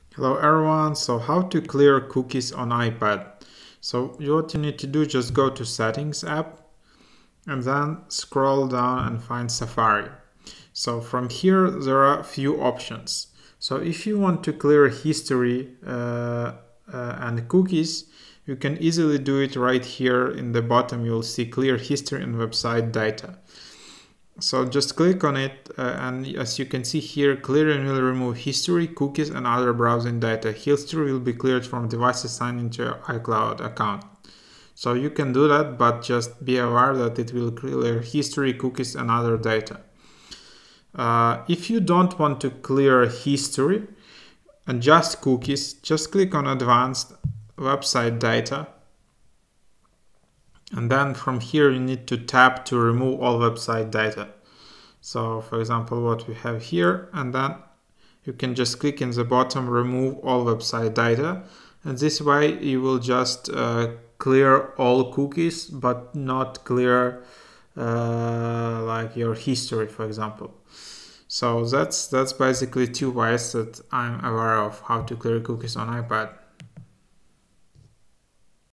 Hello everyone, so how to clear cookies on iPad. So what you need to do, just go to Settings app and then scroll down and find Safari. So from here there are a few options. So if you want to clear history and cookies, you can easily do it right here in the bottom. You'll see clear history and website data. So just click on it and as you can see here, clearing will remove history, cookies and other browsing data. History will be cleared from devices signed into your iCloud account. So you can do that, but just be aware that it will clear history, cookies and other data. If you don't want to clear history and just cookies, just click on Advanced Website Data. And then from here you need to tap to remove all website data. So for example, what we have here, and then you can just click in the bottom, remove all website data. And this way you will just clear all cookies, but not clear like your history, for example. So that's basically two ways that I'm aware of how to clear cookies on iPad.